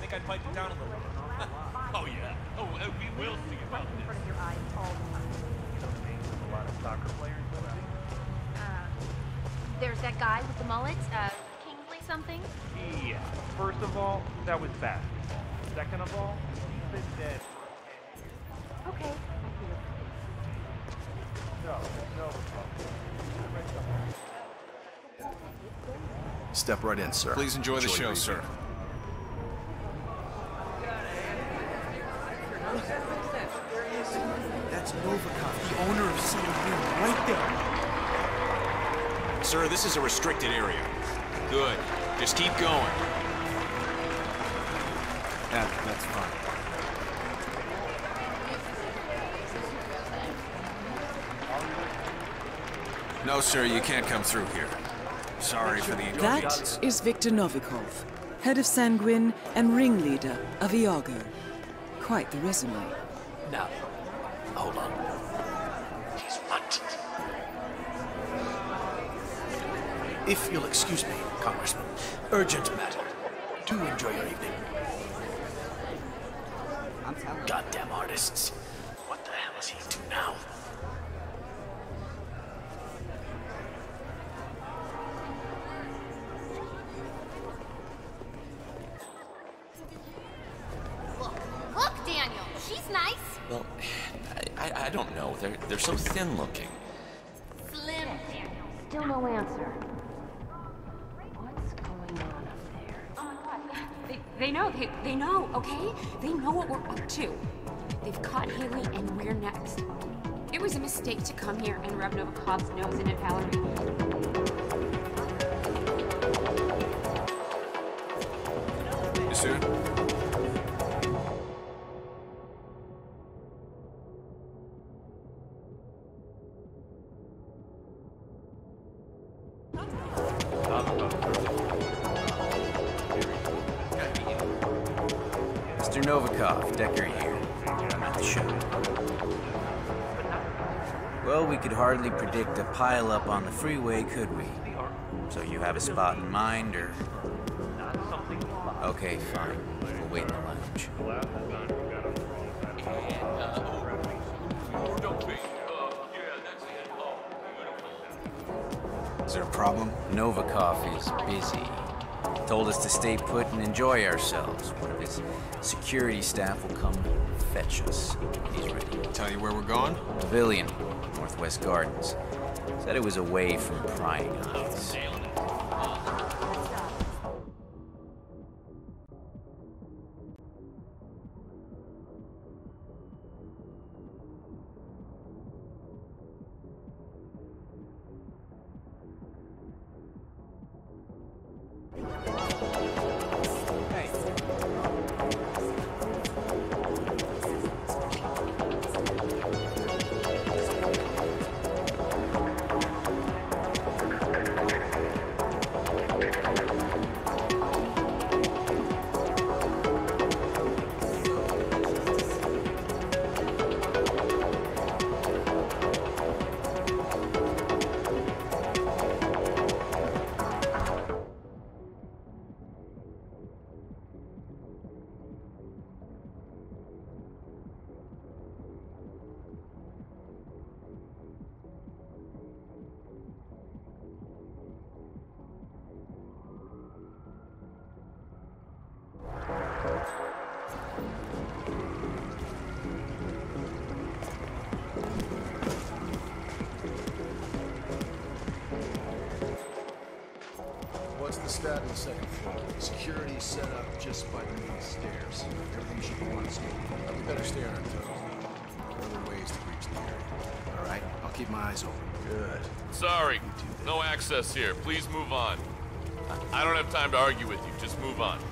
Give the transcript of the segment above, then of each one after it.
think I'd pipe it down a little. Oh yeah. Oh, we will see about this. In front of your eyes all the time. A lot of soccer players around. There's that guy with the mullet, Kingsley something. Yeah. First of all, that was basketball. Second of all, he's been dead. Okay. Step right in, sir. Please enjoy the show, sir. That's Novikov, the owner of Sanguine, right there. Sir, this is a restricted area. Good. Just keep going. That's fine. No, sir, you can't come through here. Sorry for the inconvenience. That is Viktor Novikov, head of Sanguine and ringleader of Iago. Quite the resume. Now, hold on. He's what? If you'll excuse me, Congressman. Urgent matter. Do enjoy your evening. Goddamn artists. What the hell is he up to now? Look, Daniel, she's nice. Well, I don't know. They're so thin looking. Slim, Daniel. Still no answer. What's going on up there? Oh my god. They know, okay? They know what we're up to. They've caught Haley and we're next. It was a mistake to come here and rub Novikov's nose in it, Valerie. Yes, sir? Mr. Novikov, Decker here. I'm at the show. Well, we could hardly predict a pileup on the freeway, could we? So you have a spot in mind, or...? Okay, fine. We'll wait in the lounge. Is there a problem? Novikov is busy. Told us to stay put and enjoy ourselves. One of his security staff will come fetch us when he's ready. Tell you where we're going? Pavilion, Northwest Gardens. Said it was away from prying eyes. What's the stat on the second floor? Security set up just by the main stairs. Everything should be on schedule. We better stay on our toes. There are other ways to reach the area. All right, I'll keep my eyes open. Good. Sorry, no access here. Please move on. I don't have time to argue with you. Just move on.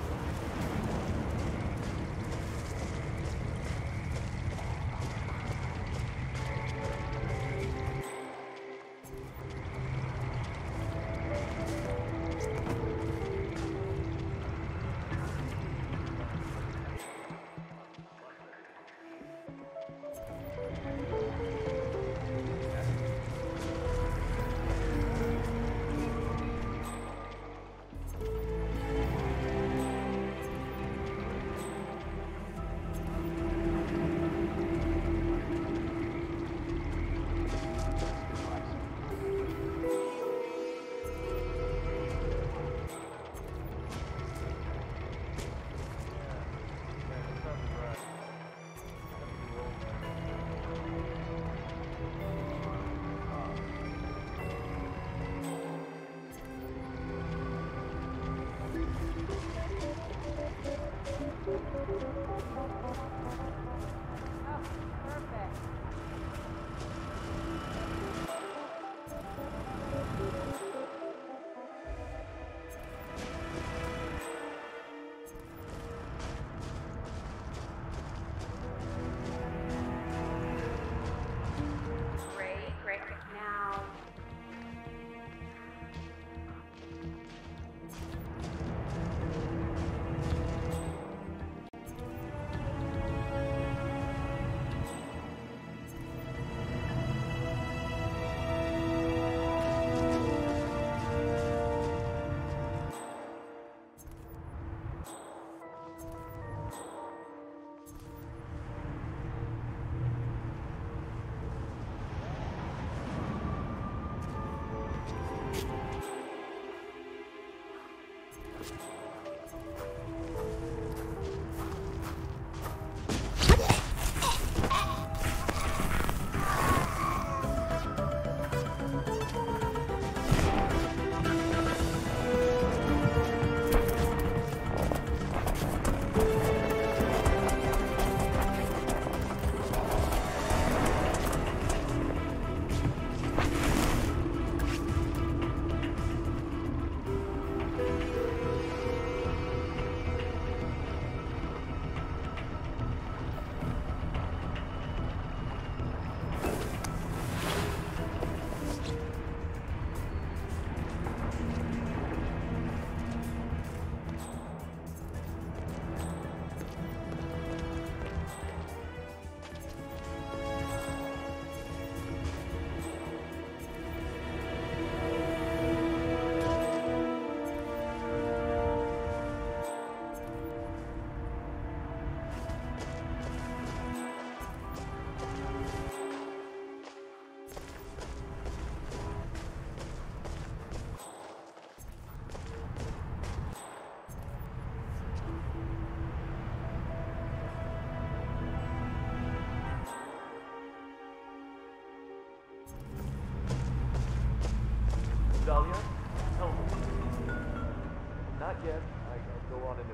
Dahlia, tell me. Not yet. I'll go on in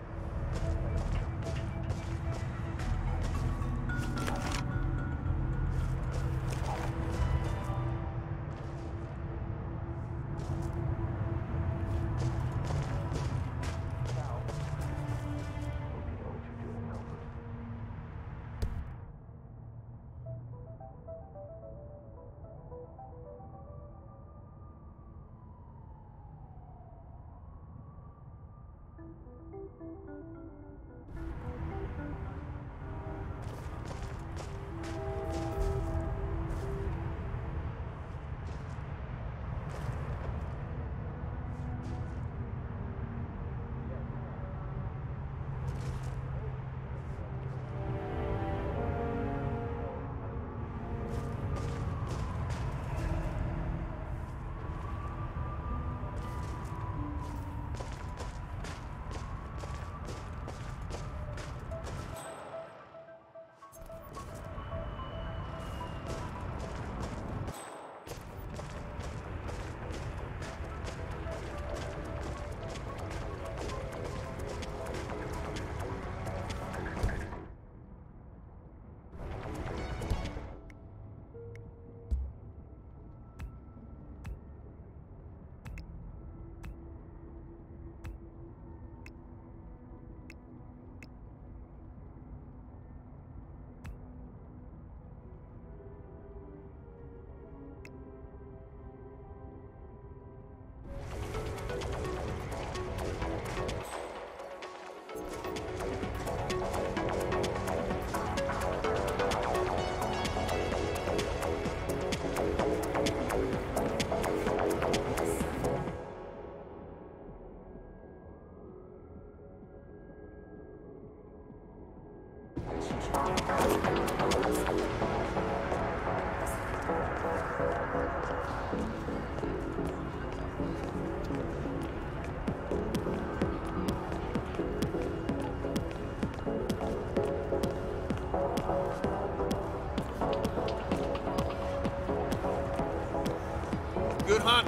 Good hunt.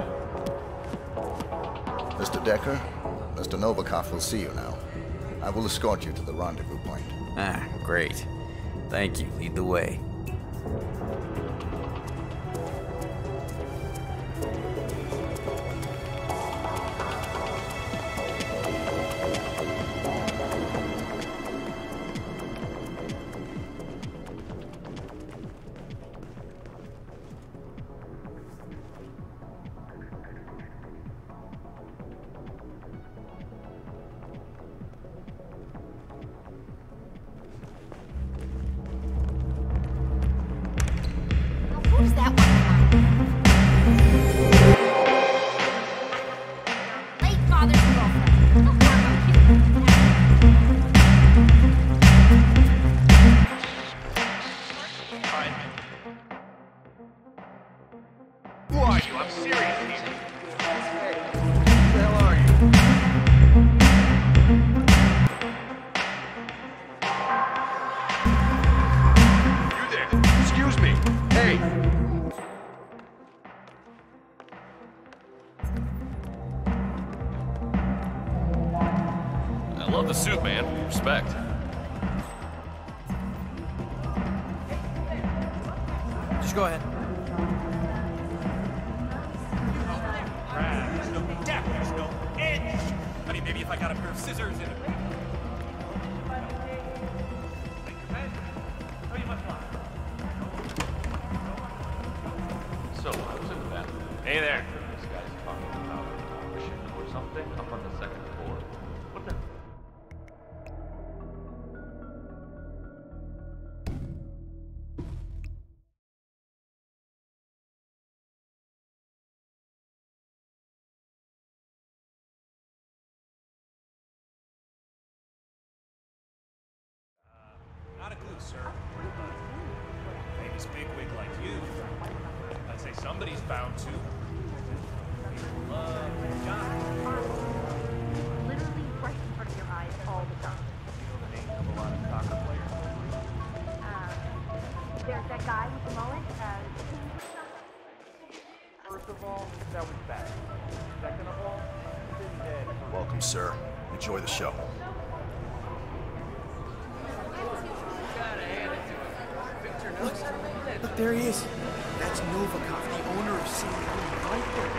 Mr. Decker, Mr. Novikov will see you now. I will escort you to the rendezvous point. Ah, great. Thank you. Lead the way. Who's that one? Late father's girlfriend. Who are you? I'm serious, Ethan. Who the hell are you? Love the suit, man. Respect. Just go ahead. There's no depth, there's no edge. I mean, maybe if I got a pair of scissors and So, I was in the bathroom. Hey there. This guy's talking about shit or something up on the second floor. What the? not a clue, sir. Famous bigwig like you. I'd say somebody's bound to. People love John. Literally right in front of your eyes all the time. You know the names of a lot of soccer players? There's that guy with the mullet. First of all, that was bad. Second of all, he's been dead for... Welcome, sir. Enjoy the show. Look, there he is. That's Novikov, the owner of Sanguine Viper.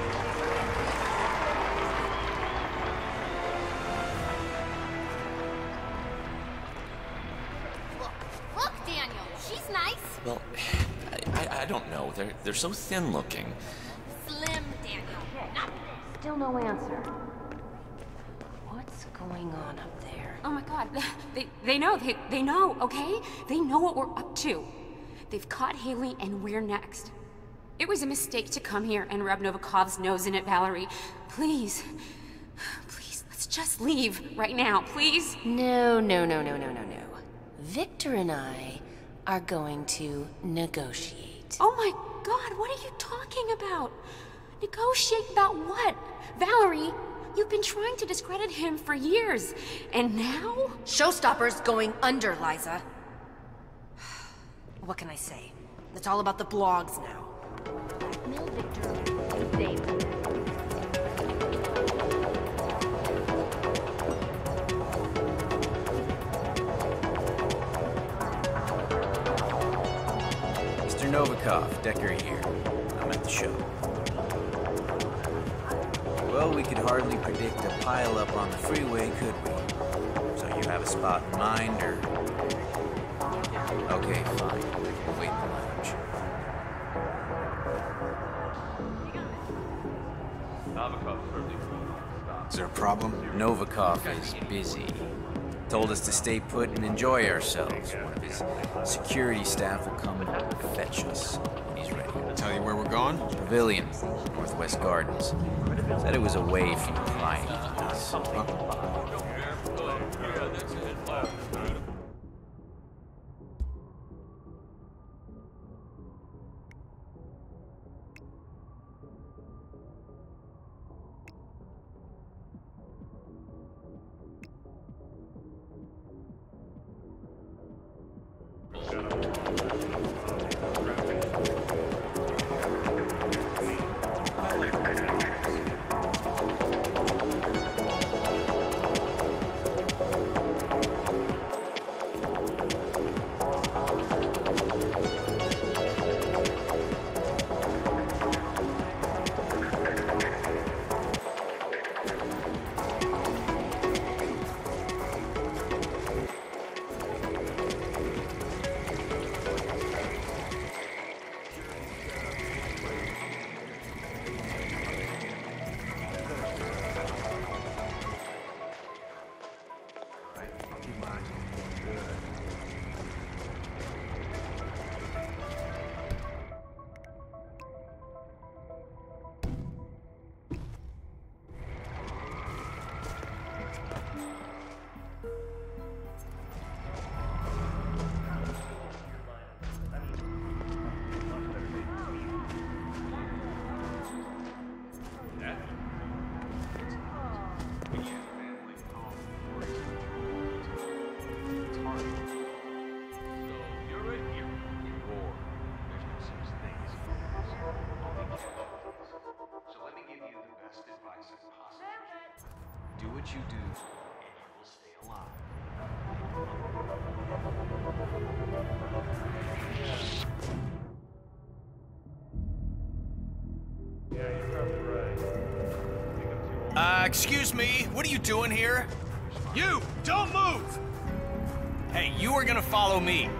Look, Daniel, she's nice. Well, I don't know. They're so thin looking. Slim, Daniel. Not Still no answer. What's going on up there? Oh my god, they know, they know, okay? They know what we're up to. They've caught Haley and we're next. It was a mistake to come here and rub Novikov's nose in it, Valerie. Please, please, let's just leave right now, please. No. Victor and I are going to negotiate. Oh my god, what are you talking about? Negotiate about what? Valerie, you've been trying to discredit him for years, and now? Showstopper's going under, Liza. What can I say? It's all about the blogs now. Blackmail Victor and David. Mr. Novikov, Decker here. I'm at the show. Well, we could hardly predict a pile-up on the freeway, could we? So you have a spot in mind, or...? Okay, fine. We'll wait in the lounge. Is there a problem? Novikov is busy. Told us to stay put and enjoy ourselves. One of his security staff will come fetch us when he's ready. Tell you where we're going? Pavilion, Northwest Gardens. Said it was away from prying eyes. Do what you do, and you will stay Yeah, you're probably right. Excuse me, what are you doing here? You, don't move! Hey, you are gonna follow me.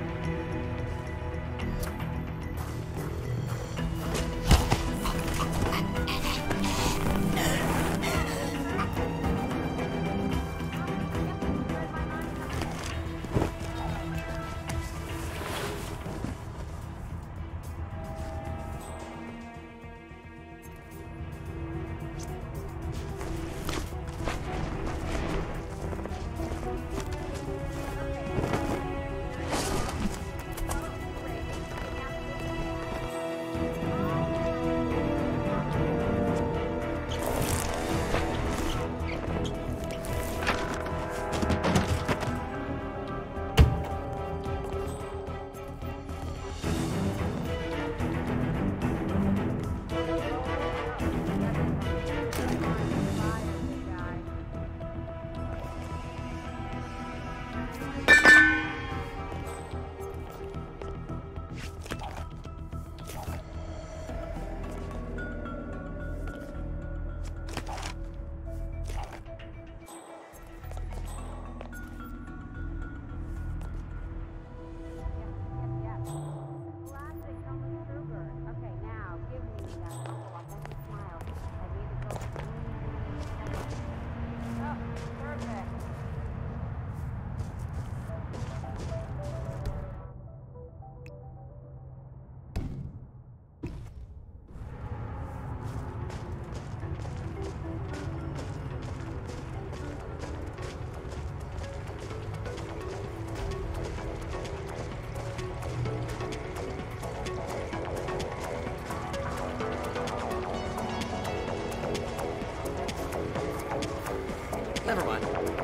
Never mind.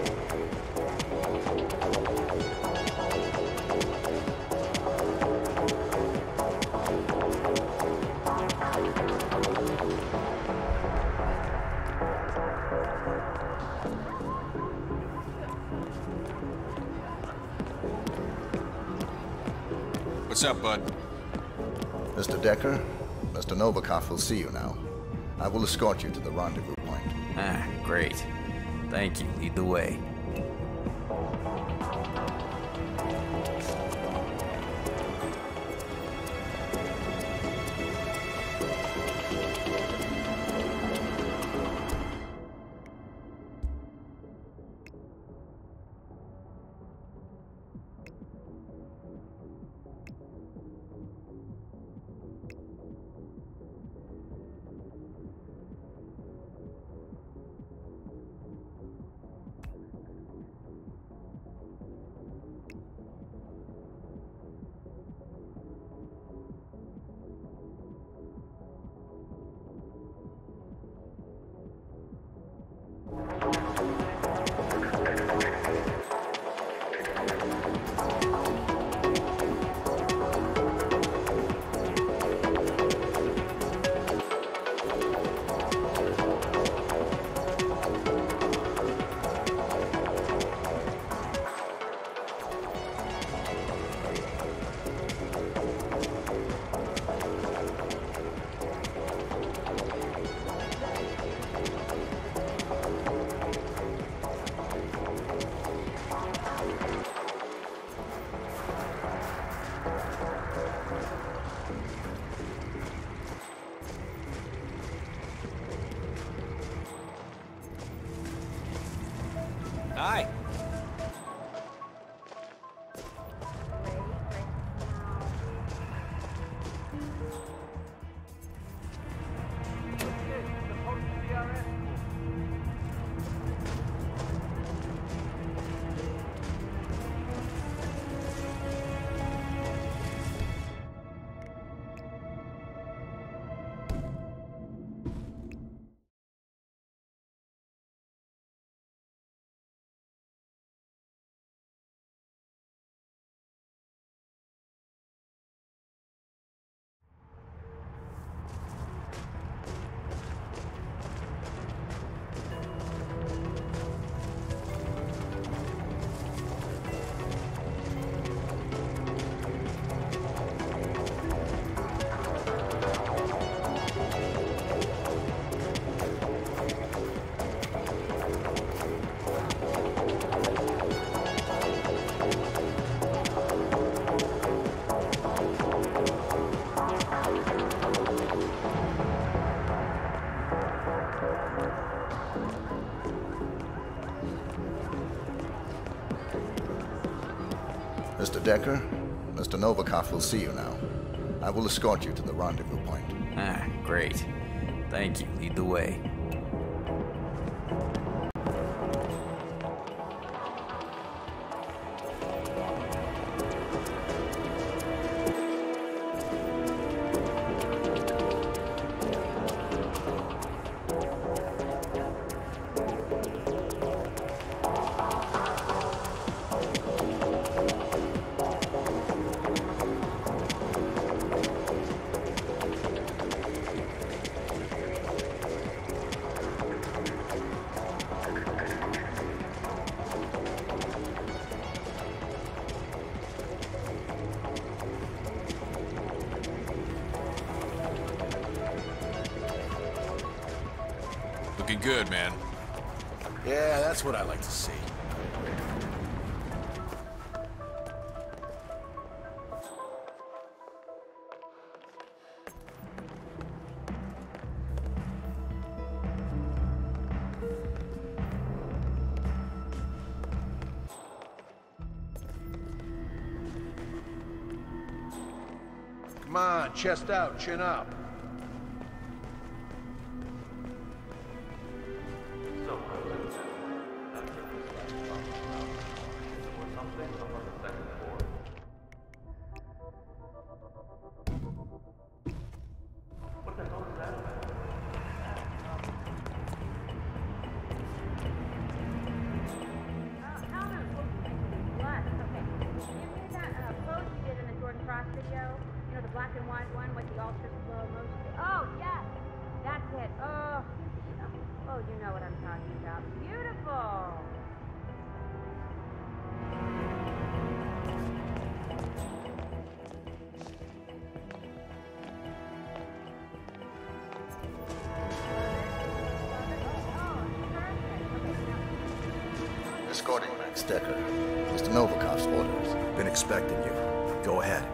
What's up, bud? Mr. Decker, Mr. Novikov will see you now. I will escort you to the rendezvous point. Ah, great. Thank you. Lead the way. Hi. Mr. Decker, Mr. Novikov will see you now. I will escort you to the rendezvous point. Ah, great. Thank you. Lead the way. Looking good, man. Yeah, that's what I like to see. Come on, chest out, chin up. Escorting Max Decker. Mr. Novikov's orders. Been expecting you. Go ahead.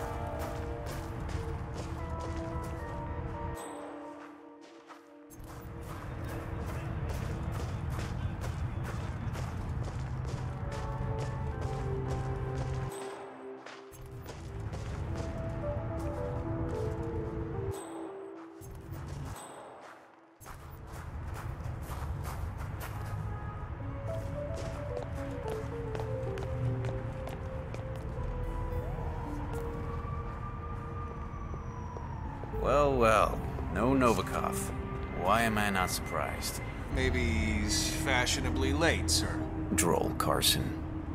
Well, well. No Novikov. Why am I not surprised? Maybe he's fashionably late, sir. Droll Carson.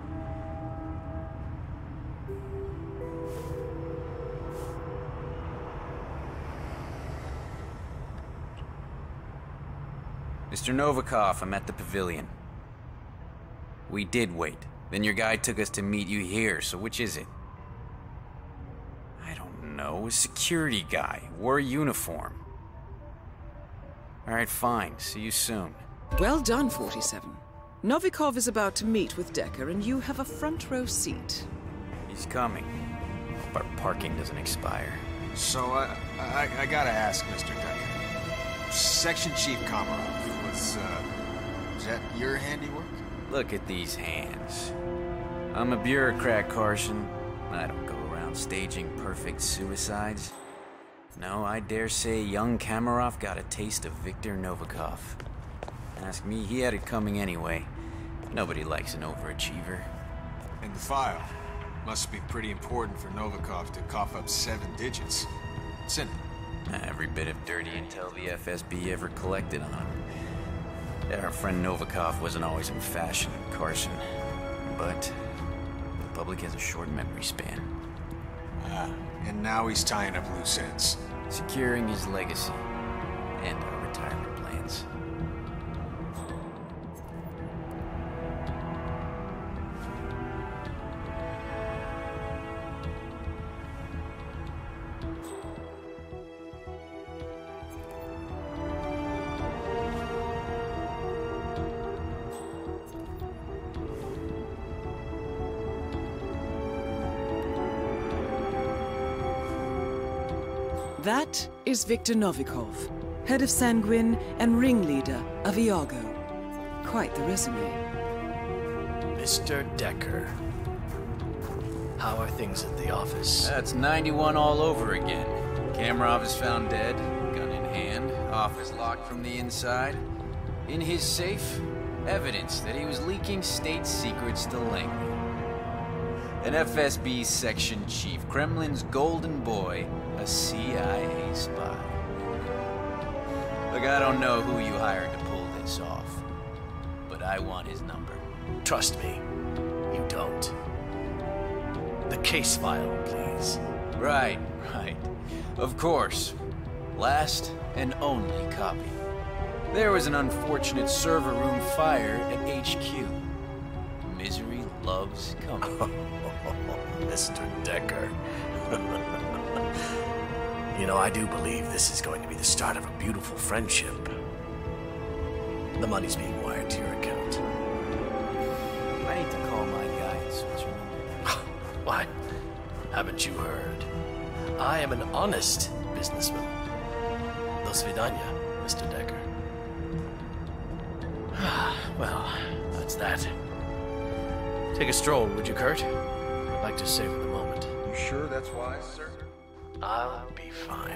Mr. Novikov, I'm at the pavilion. We did wait. Then your guy took us to meet you here, so which is it? I don't know. A security guy. Wore a uniform. Alright, fine. See you soon. Well done, 47. Novikov is about to meet with Decker, and you have a front row seat. He's coming. But parking doesn't expire. So, I gotta ask, Mr. Decker. Section Chief Komarov, was that your handiwork? Look at these hands. I'm a bureaucrat, Carson. I don't go around staging perfect suicides. No, I dare say young Komarov got a taste of Viktor Novikov. Ask me, he had it coming anyway. Nobody likes an overachiever. And the file. Must be pretty important for Novikov to cough up 7 digits. What's in it? Every bit of dirty intel the FSB ever collected on him. Our friend Novikov wasn't always in fashion, Carson. But the public has a short memory span. And now he's tying up loose ends. Securing his legacy and our retirement plans. That is Viktor Novikov, head of Sanguine and ringleader of Iago. Quite the resume. Mr. Decker. How are things at the office? That's 91 all over again. Kamarov is found dead, gun in hand, office locked from the inside. In his safe, evidence that he was leaking state secrets to Langley. An FSB section chief, Kremlin's golden boy, a CIA spy. Look, I don't know who you hired to pull this off, but I want his number. Trust me, you don't. The case file, please. Right. Of course. Last and only copy. There was an unfortunate server room fire at HQ. Misery loves company. Mr. Decker. You know, I do believe this is going to be the start of a beautiful friendship. The money's being wired to your account. I need to call my guy in Switzerland. What? Haven't you heard? I am an honest businessman. Do svidanya, Mr. Decker. Well, that's that. Take a stroll, would you, Kurt? I'd like to savor the moment. You sure that's wise, sir? I'll be fine.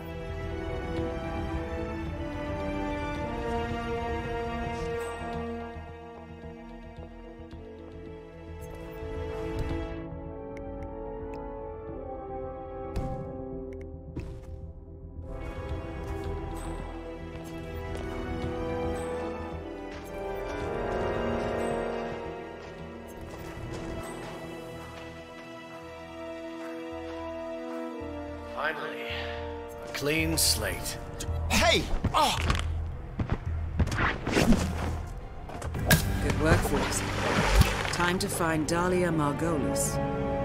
Finally, a clean slate. Hey! Oh! Good work, Fox. Time to find Dahlia Margolis.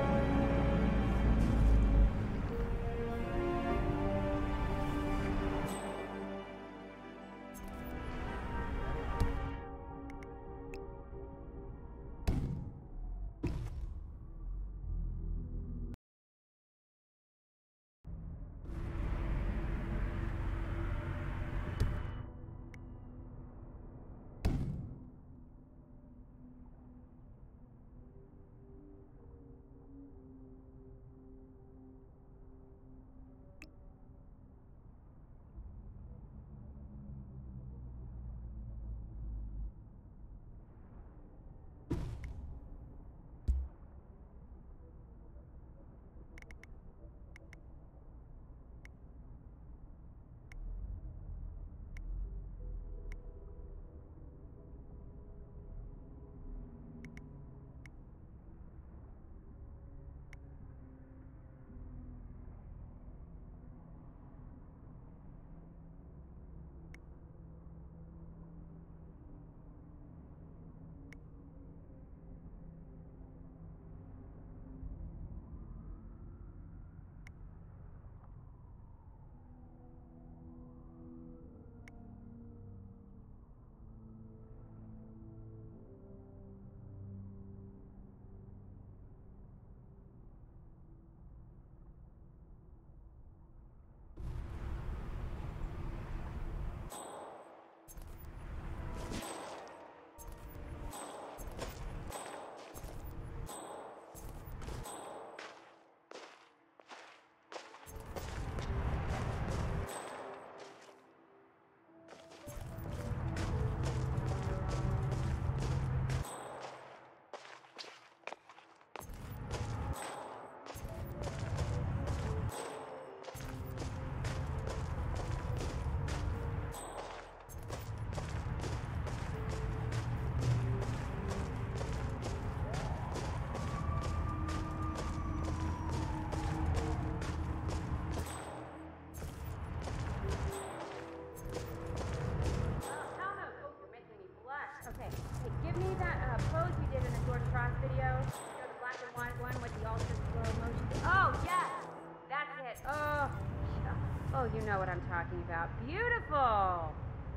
Oh, you know what I'm talking about. Beautiful!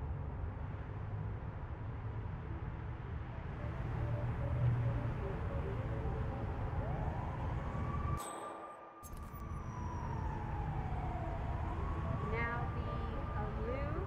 Now the aloof.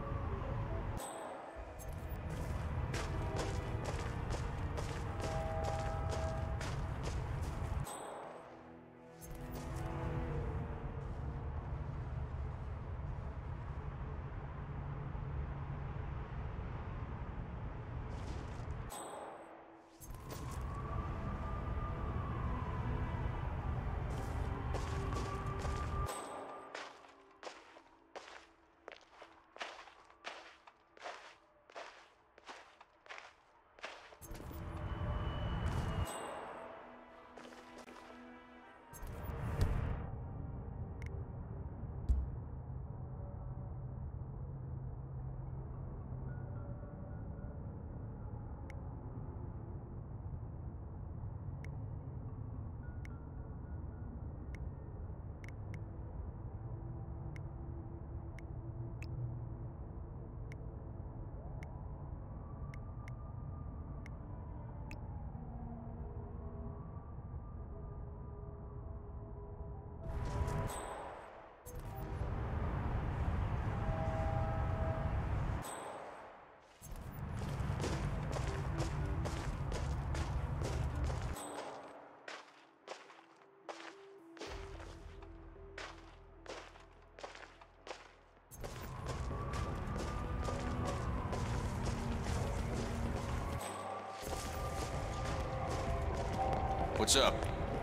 What's up?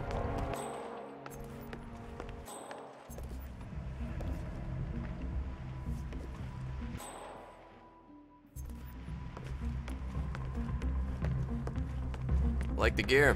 Like the gear.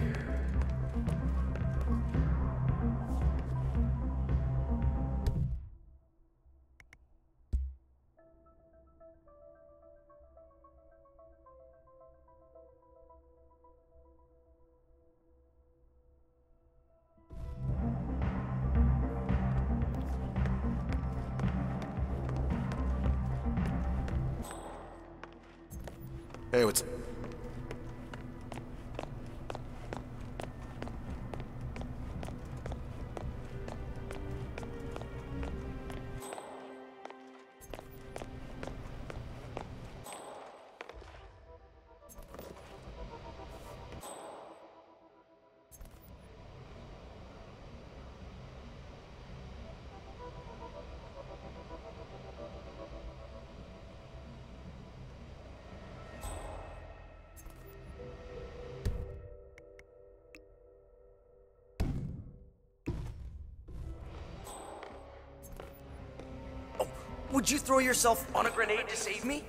Hey, what's... Would you throw yourself on a grenade to save me?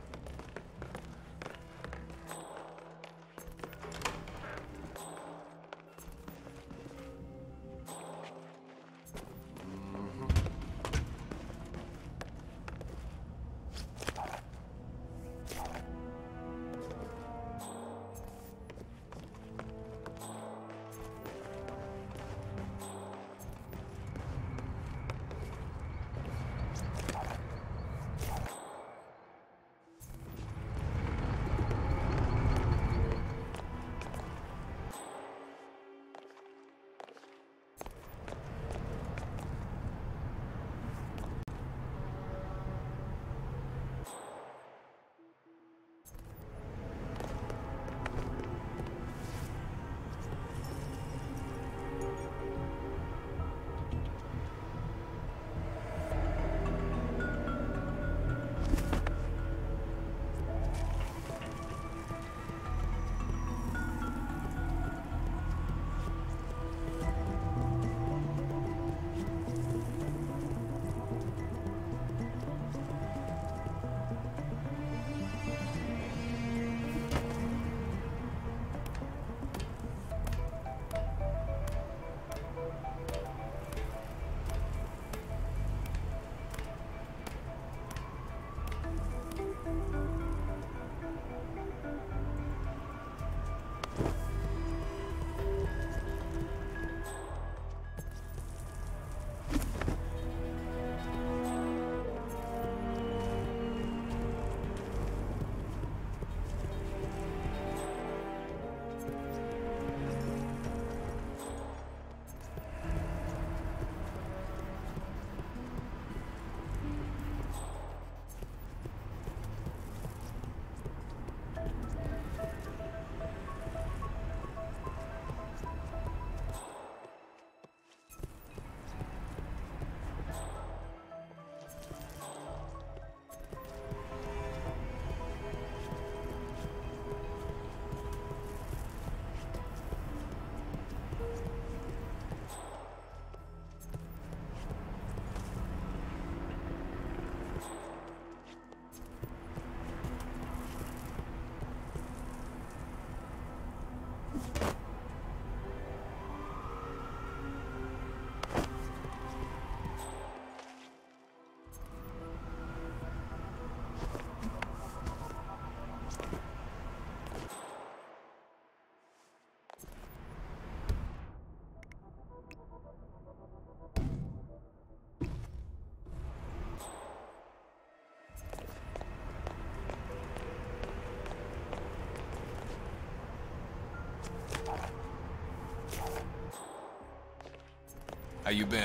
How you been?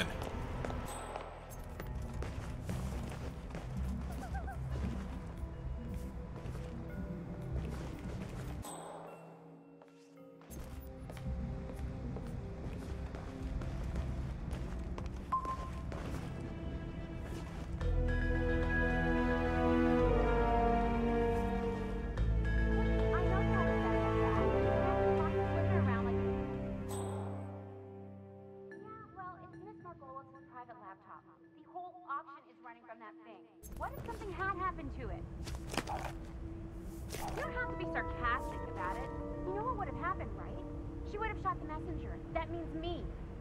had happened to it. You don't have to be sarcastic about it. You know what would have happened, right? She would have shot the messenger. That means me.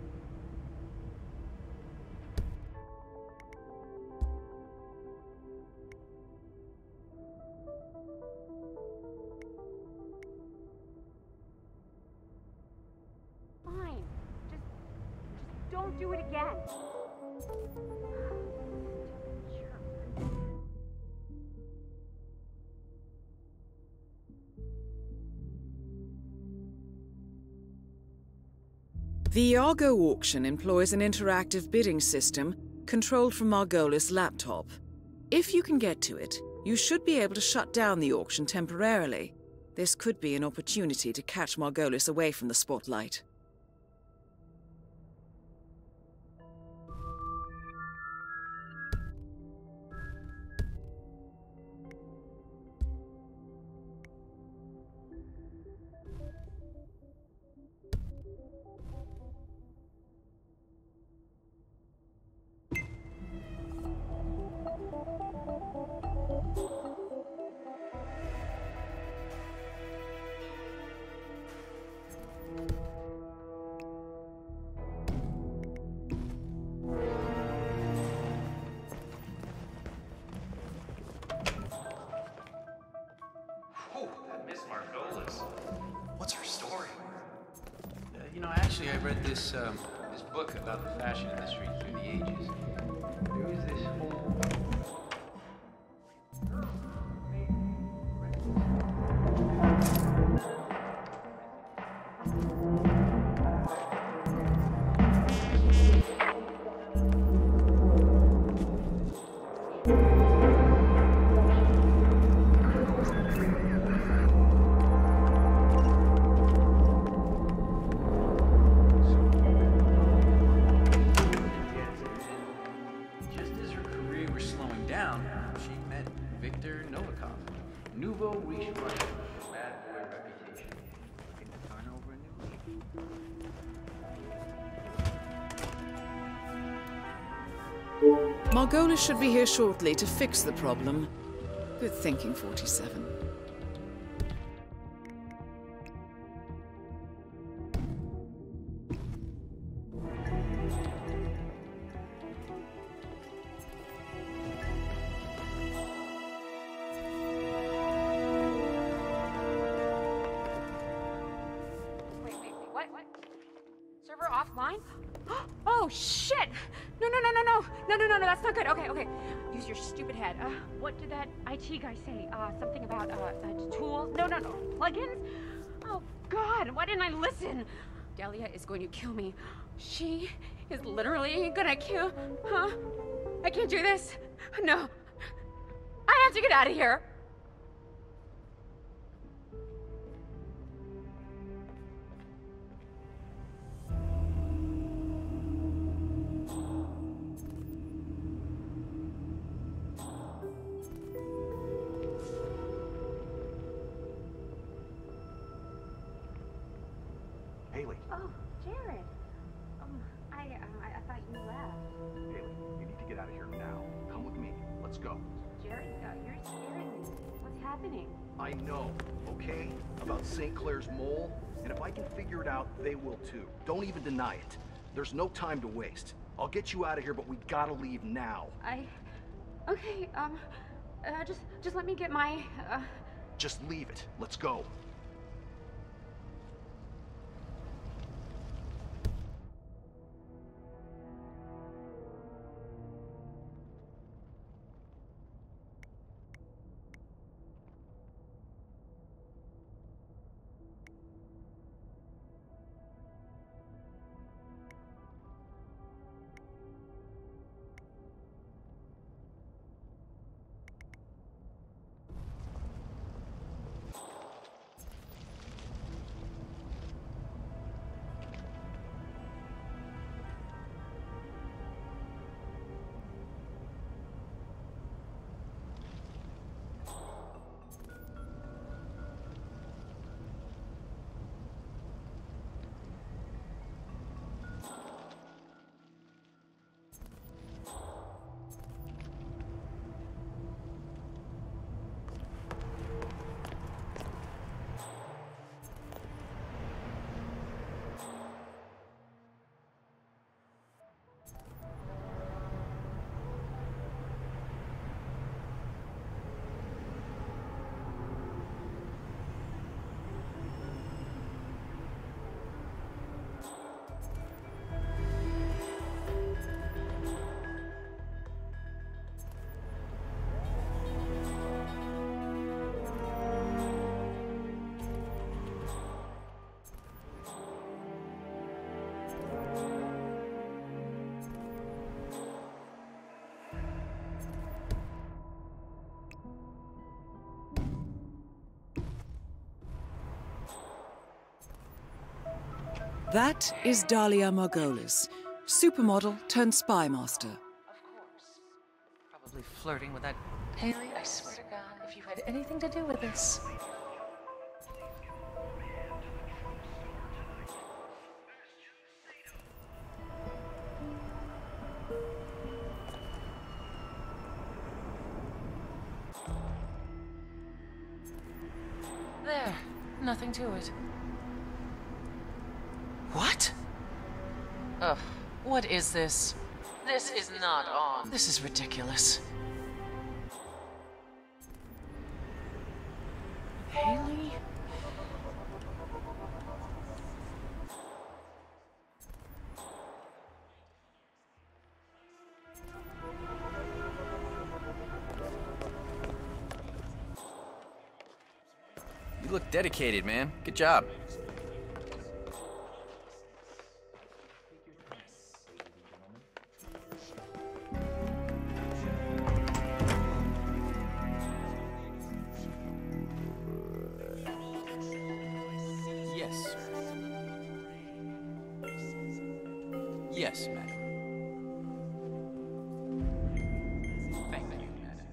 Fine. Just don't do it again. The Iago auction employs an interactive bidding system controlled from Margolis' laptop. If you can get to it, you should be able to shut down the auction temporarily. This could be an opportunity to catch Margolis away from the spotlight. Miss Margolis. What's her story? Actually, I read this book about the fashion industry through the ages. There was this whole... Margolis should be here shortly to fix the problem. Good thinking, 47. Wait, what? Server offline? Oh, shit! No, that's not good. Okay. Use your stupid head. What did that IT guy say? Something about, tools? No. Plugins? Oh, God, why didn't I listen? Delia is going to kill me. She is literally gonna kill... Huh? I can't do this. No. I have to get out of here. Haley. Oh, Jared. I thought you left. Haley, you need to get out of here now. Come with me. Let's go. Jared, you're scaring me. What's happening? I know, okay? About St. Clair's mole. And if I can figure it out, they will too. Don't even deny it. There's no time to waste. I'll get you out of here, but we gotta leave now. Okay, just let me get my, Just leave it. Let's go. That is Dahlia Margolis, supermodel turned spy master. Probably flirting with that Haley. I swear to God, if you had anything to do with this. There. Nothing to it. What? Ugh. What is this? This is not on. This is ridiculous. Haley? You look dedicated, man. Good job. Yes, sir. Yes, madam. Thank you, madam.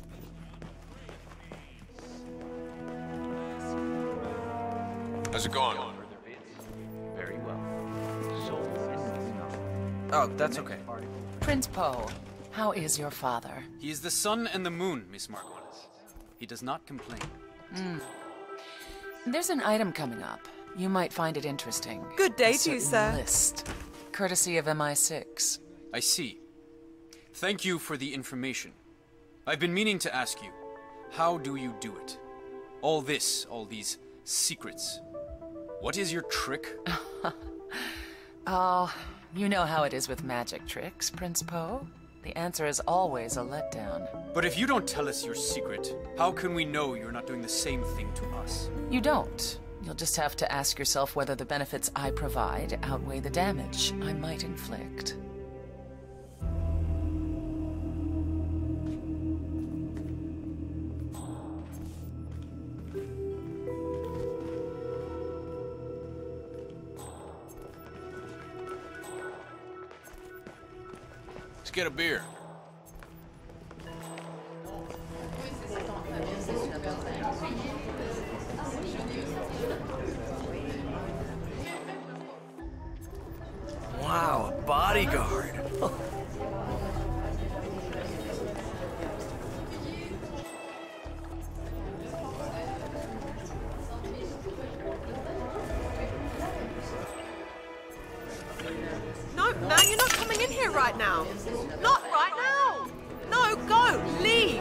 How's it going? Very well. Oh, that's okay. Prince Poe, how is your father? He is the sun and the moon, Miss Margolis. He does not complain. There's an item coming up. You might find it interesting. Good day A to you, certain sir. List, courtesy of MI6. I see. Thank you for the information. I've been meaning to ask you, how do you do it? All these secrets. What is your trick? Oh, you know how it is with magic tricks, Prince Poe. The answer is always a letdown. But if you don't tell us your secret, how can we know you're not doing the same thing to us? You don't. You'll just have to ask yourself whether the benefits I provide outweigh the damage I might inflict. Let's get a beer. Wow, a bodyguard. No, man, you're not coming in here right now. Not right now. No, go, leave.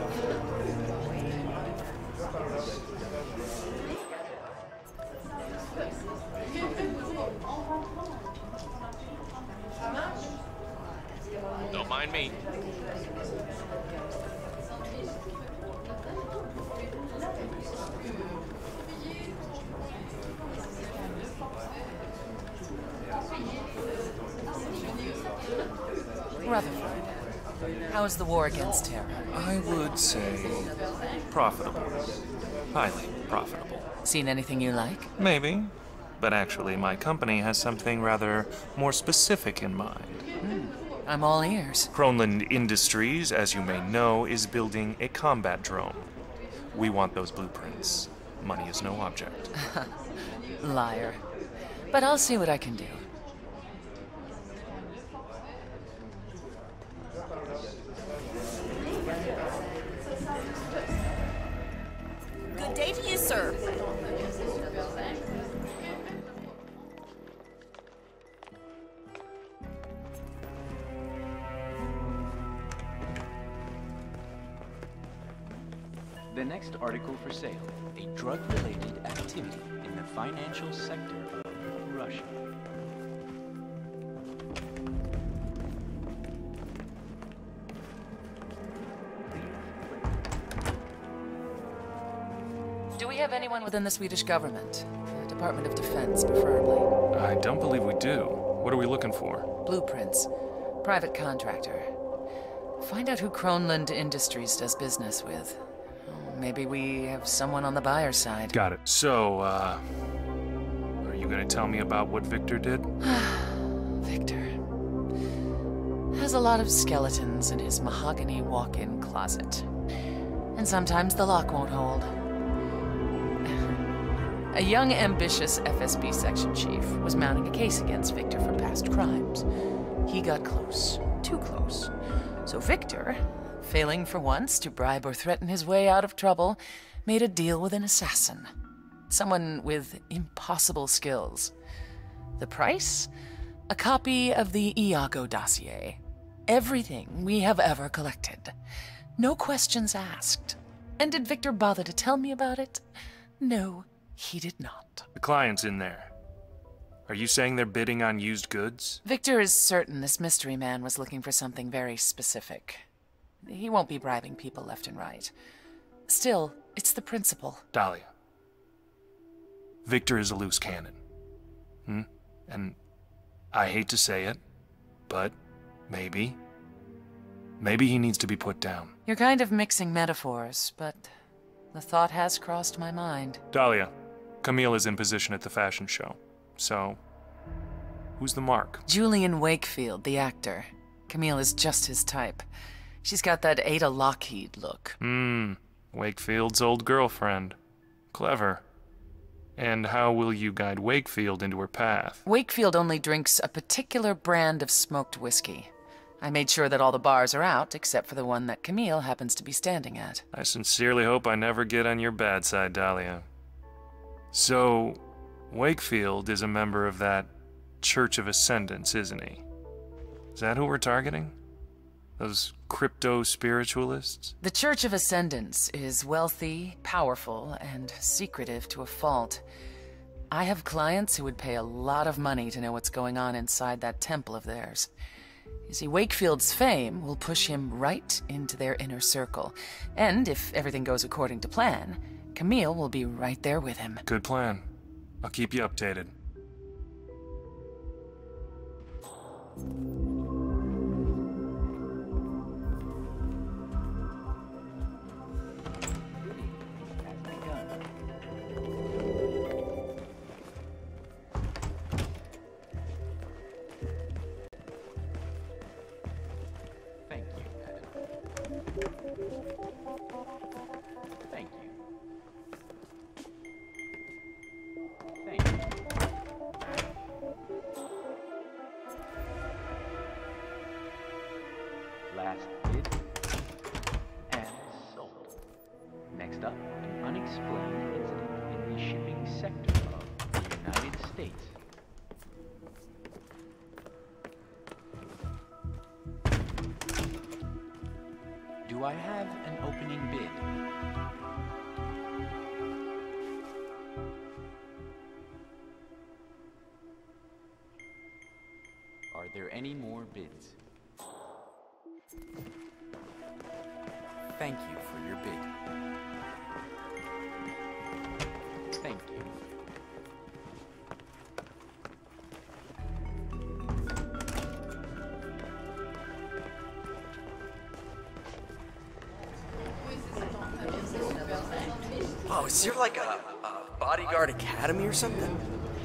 Don't mind me. Rutherford, how is the war against terror? I would say profitable. Highly profitable. Seen anything you like? Maybe. But actually, my company has something rather more specific in mind. I'm all ears. Kronland Industries, as you may know, is building a combat drone. We want those blueprints. Money is no object. Liar. But I'll see what I can do. Good day to you, sir. The next article for sale, a drug-related activity in the financial sector of Russia. Do we have anyone within the Swedish government? The Department of Defense, preferably. I don't believe we do. What are we looking for? Blueprints. Private contractor. Find out who Kronland Industries does business with. Maybe we have someone on the buyer's side. Got it. So, are you gonna tell me about what Victor did? Victor has a lot of skeletons in his mahogany walk-in closet. And sometimes the lock won't hold. A young, ambitious FSB section chief was mounting a case against Victor for past crimes. He got close, too close. So Victor, failing for once to bribe or threaten his way out of trouble, made a deal with an assassin. Someone with impossible skills. The price? A copy of the Iago dossier. Everything we have ever collected. No questions asked. And did Victor bother to tell me about it? No, he did not. The client's in there. Are you saying they're bidding on used goods? Victor is certain this mystery man was looking for something very specific. He won't be bribing people left and right. Still, it's the principle. Dahlia. Victor is a loose cannon. And I hate to say it, but maybe he needs to be put down. You're kind of mixing metaphors, but the thought has crossed my mind. Dahlia, Camille is in position at the fashion show. So, who's the mark? Julian Wakefield, the actor. Camille is just his type. She's got that Ada Lockheed look. Wakefield's old girlfriend. Clever. And how will you guide Wakefield into her path? Wakefield only drinks a particular brand of smoked whiskey. I made sure that all the bars are out, except for the one that Camille happens to be standing at. I sincerely hope I never get on your bad side, Dahlia. So, Wakefield is a member of that Church of Ascendance, isn't he? Is that who we're targeting? Those crypto-spiritualists? The Church of Ascendance is wealthy, powerful, and secretive to a fault. I have clients who would pay a lot of money to know what's going on inside that temple of theirs. You see, Wakefield's fame will push him right into their inner circle. And if everything goes according to plan, Camille will be right there with him. Good plan. I'll keep you updated. Last bid and sold. Next up, an unexplained incident in the shipping sector of the United States. Do I have an opening bid? Are there any more bids? Thank you for your bid. Thank you. Oh, is there like a bodyguard academy or something?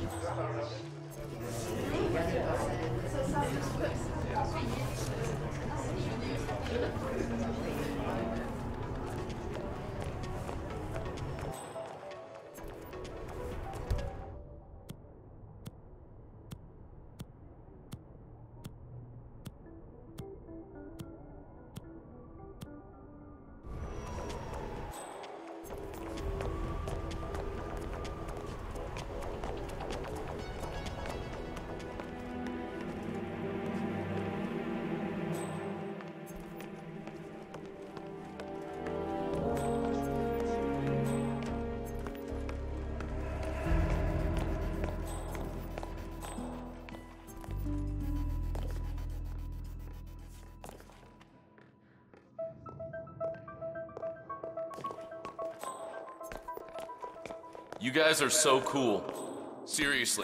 You guys are so cool. Seriously.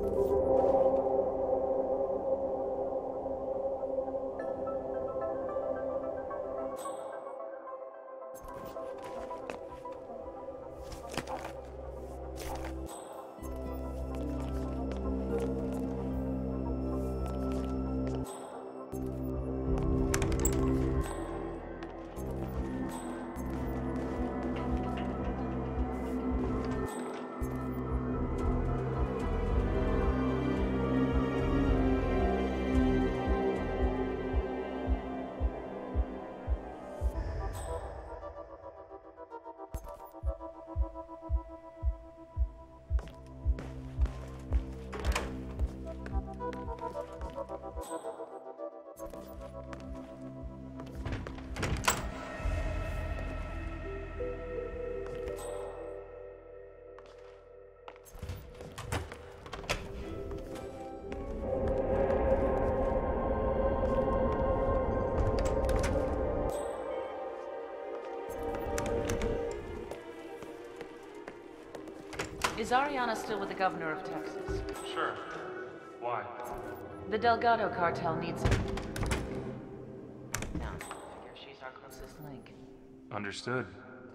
Is Ariana still with the governor of Texas? Sure. Why? The Delgado cartel needs her. Now, I figure she's our closest link. Understood.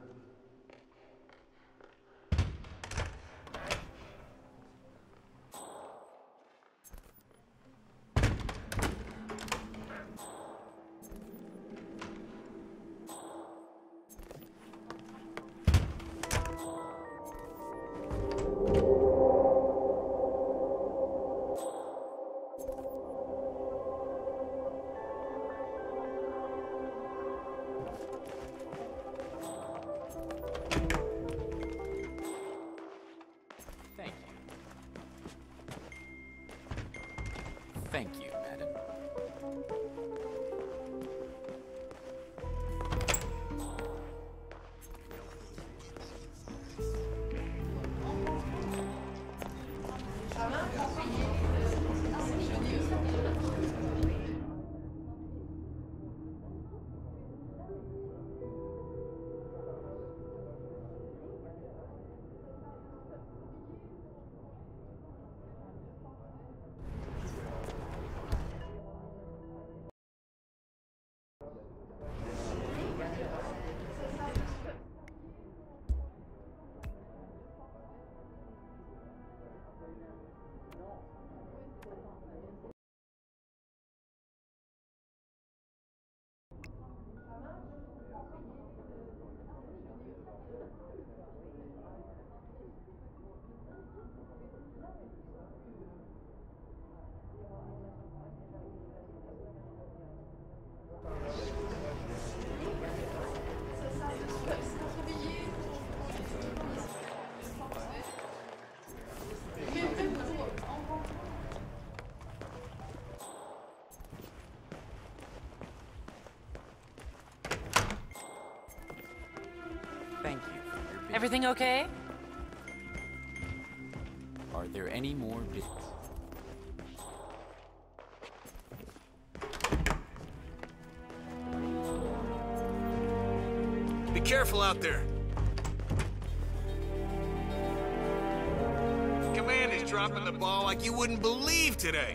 Thank you, madam. Thank you for your business. Everything okay? Are there any more bits? Be careful out there. Command is dropping the ball like you wouldn't believe today.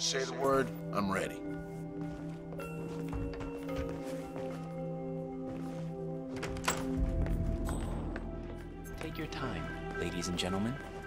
say the word, I'm ready. Take your time, ladies and gentlemen.